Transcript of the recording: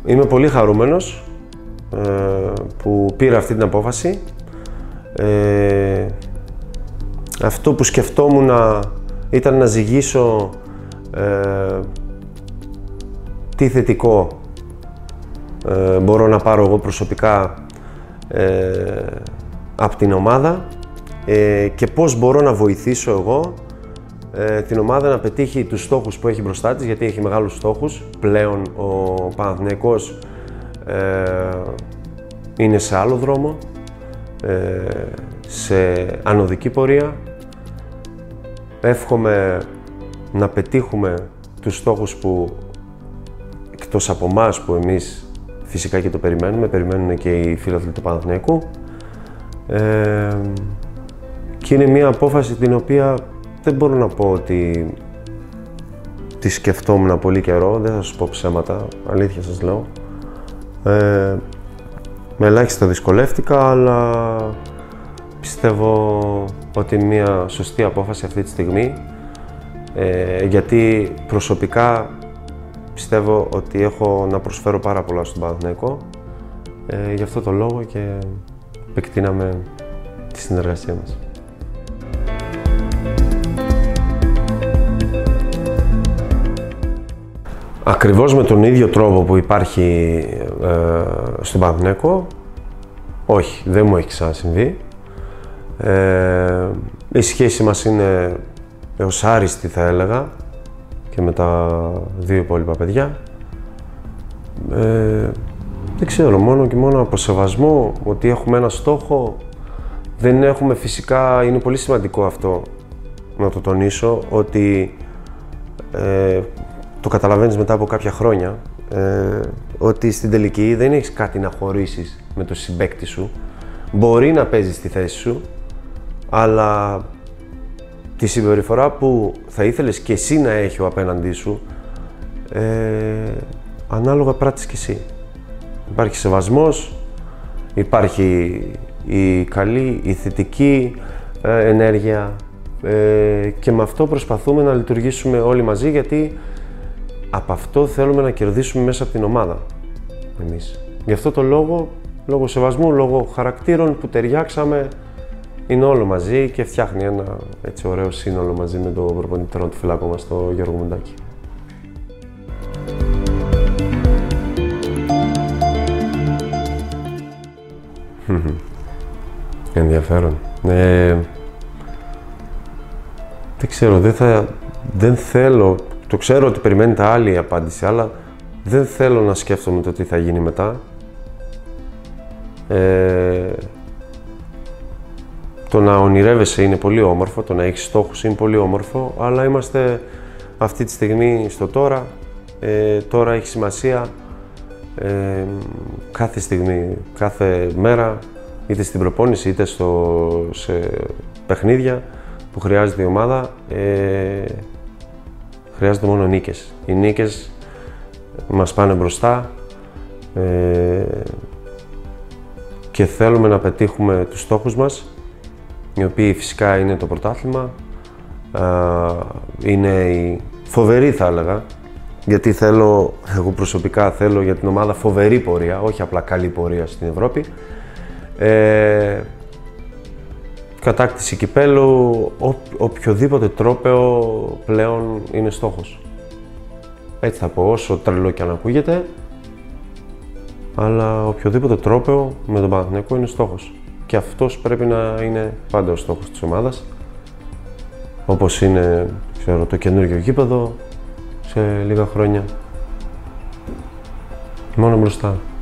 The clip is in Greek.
Είμαι πολύ χαρούμενος που πήρα αυτή την απόφαση. Αυτό που σκεφτόμουν ήταν να ζυγίσω τι θετικό μπορώ να πάρω εγώ προσωπικά από την ομάδα και πώς μπορώ να βοηθήσω εγώ την ομάδα να πετύχει τους στόχους που έχει μπροστά της, γιατί έχει μεγάλους στόχους. Πλέον ο Παναθηναϊκός είναι σε άλλο δρόμο, σε ανωδική πορεία. Εύχομαι να πετύχουμε τους στόχους που, εκτός από εμάς που εμείς φυσικά και το περιμένουν και οι φίλαθλοι του Παναθηναϊκού. Και είναι μια απόφαση την οποία δεν μπορώ να πω ότι τη σκεφτόμουν πολύ καιρό, δεν θα σας πω ψέματα, αλήθεια σας λέω. Με ελάχιστα δυσκολεύτηκα, αλλά πιστεύω ότι είναι μια σωστή απόφαση αυτή τη στιγμή, γιατί προσωπικά πιστεύω ότι έχω να προσφέρω πάρα πολλά στον Παναθηναϊκό. Γι' αυτό το λόγο και επεκτείναμε τη συνεργασία μας. Ακριβώς με τον ίδιο τρόπο που υπάρχει στον Παναθηναϊκό, όχι, δεν μου έχει ξανασυμβεί. Η σχέση μας είναι έως άριστη, θα έλεγα, και με τα δύο υπόλοιπα παιδιά. Δεν ξέρω, μόνο και μόνο από σεβασμό ότι έχουμε ένα στόχο. Δεν έχουμε φυσικά, είναι πολύ σημαντικό αυτό να το τονίσω, ότι το καταλαβαίνεις μετά από κάποια χρόνια, ότι στην τελική δεν έχεις κάτι να χωρίσεις με το συμπαίκτη σου. Μπορεί να παίζεις τη θέση σου, αλλά τη συμπεριφορά που θα ήθελες και εσύ να έχει ο απέναντί σου, ανάλογα πράττεις και εσύ. Υπάρχει σεβασμός, υπάρχει η καλή, η θετική ενέργεια, και με αυτό προσπαθούμε να λειτουργήσουμε όλοι μαζί, γιατί από αυτό θέλουμε να κερδίσουμε μέσα από την ομάδα εμείς. Γι' αυτό το λόγω σεβασμού, λόγω χαρακτήρων που ταιριάξαμε, είναι όλο μαζί και φτιάχνει ένα έτσι ωραίο σύνολο μαζί με τον προπονητή του φιλάκο μας, τον Γιώργο Μουντάκη. Ενδιαφέρον. Δεν ξέρω, δεν θέλω, το ξέρω ότι περιμένετε άλλη απάντηση, αλλά δεν θέλω να σκέφτομαι το τι θα γίνει μετά. Το να ονειρεύεσαι είναι πολύ όμορφο, το να έχεις στόχους είναι πολύ όμορφο, αλλά είμαστε αυτή τη στιγμή στο τώρα. Τώρα έχει σημασία κάθε στιγμή, κάθε μέρα, είτε στην προπόνηση είτε σε παιχνίδια που χρειάζεται η ομάδα, χρειάζεται μόνο νίκες. Οι νίκες μας πάνε μπροστά και θέλουμε να πετύχουμε τους στόχους μας, οι οποίοι φυσικά είναι το πρωτάθλημα, είναι η φοβερή, θα έλεγα, γιατί εγώ προσωπικά θέλω για την ομάδα φοβερή πορεία, όχι απλά καλή πορεία στην Ευρώπη. Κατάκτηση κυπέλλου, οποιοδήποτε τρόπαιο πλέον είναι στόχος. Έτσι θα πω, όσο τρελό και αν ακούγεται, αλλά οποιοδήποτε τρόπαιο με τον Παναθηναϊκό είναι στόχος. Και αυτός πρέπει να είναι πάντα ο στόχος της ομάδας, όπως είναι, ξέρω, το καινούργιο γήπεδο σε λίγα χρόνια. Μόνο μπροστά.